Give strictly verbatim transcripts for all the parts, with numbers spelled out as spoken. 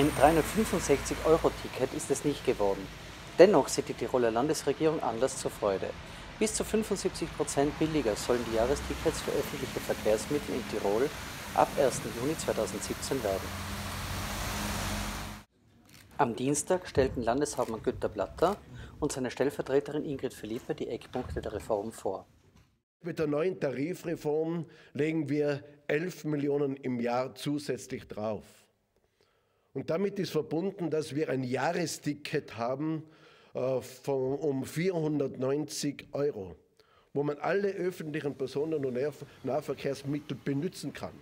Ein dreihundertfünfundsechzig Euro Ticket ist es nicht geworden. Dennoch sieht die Tiroler Landesregierung Anlass zur Freude. Bis zu fünfundsiebzig Prozent billiger sollen die Jahrestickets für öffentliche Verkehrsmittel in Tirol ab ersten Juni zweitausendsiebzehn werden. Am Dienstag stellten Landeshauptmann Günter Platter und seine Stellvertreterin Ingrid Philippe die Eckpunkte der Reform vor. Mit der neuen Tarifreform legen wir elf Millionen im Jahr zusätzlich drauf. Und damit ist verbunden, dass wir ein Jahresticket haben äh, von, um vierhundertneunzig Euro, wo man alle öffentlichen Personen- und Nahverkehrsmittel benutzen kann.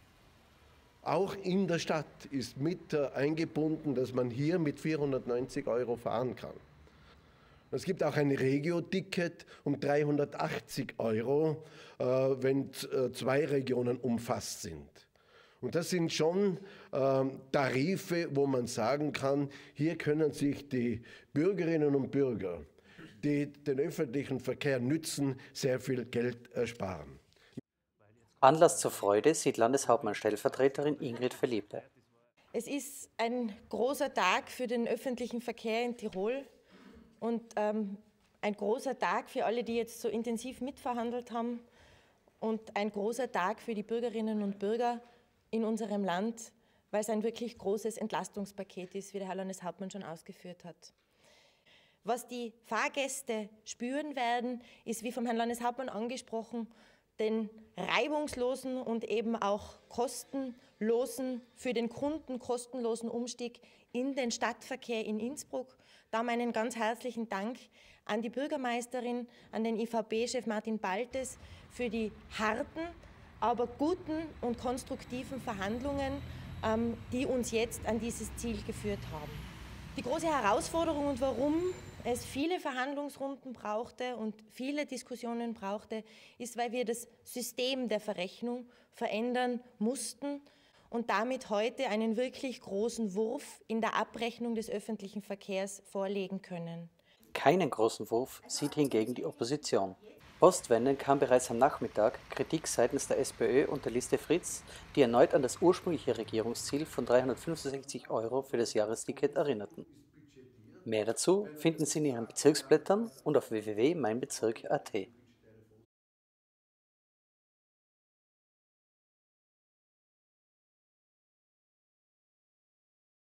Auch in der Stadt ist mit äh, eingebunden, dass man hier mit vierhundertneunzig Euro fahren kann. Es gibt auch ein Regio-Ticket um dreihundertachtzig Euro, äh, wenn äh, zwei Regionen umfasst sind. Und das sind schon äh, Tarife, wo man sagen kann, hier können sich die Bürgerinnen und Bürger, die den öffentlichen Verkehr nützen, sehr viel Geld ersparen. Anlass zur Freude sieht Landeshauptmann-Stellvertreterin Ingrid Philippe. Es ist ein großer Tag für den öffentlichen Verkehr in Tirol und ähm, ein großer Tag für alle, die jetzt so intensiv mitverhandelt haben und ein großer Tag für die Bürgerinnen und Bürger in unserem Land, weil es ein wirklich großes Entlastungspaket ist, wie der Herr Landeshauptmann schon ausgeführt hat. Was die Fahrgäste spüren werden, ist, wie vom Herrn Landeshauptmann angesprochen, den reibungslosen und eben auch kostenlosen, für den Kunden kostenlosen Umstieg in den Stadtverkehr in Innsbruck. Da meinen ganz herzlichen Dank an die Bürgermeisterin, an den I V B-Chef Martin Baltes für die harten, aber guten und konstruktiven Verhandlungen, ähm, die uns jetzt an dieses Ziel geführt haben. Die große Herausforderung und warum es viele Verhandlungsrunden brauchte und viele Diskussionen brauchte, ist, weil wir das System der Verrechnung verändern mussten und damit heute einen wirklich großen Wurf in der Abrechnung des öffentlichen Verkehrs vorlegen können. Keinen großen Wurf sieht hingegen die Opposition. Postwendend kam bereits am Nachmittag Kritik seitens der SPÖ und der Liste Fritz, die erneut an das ursprüngliche Regierungsziel von dreihundertfünfundsechzig Euro für das Jahresticket erinnerten. Mehr dazu finden Sie in Ihren Bezirksblättern und auf w w w punkt mein bezirk punkt a t.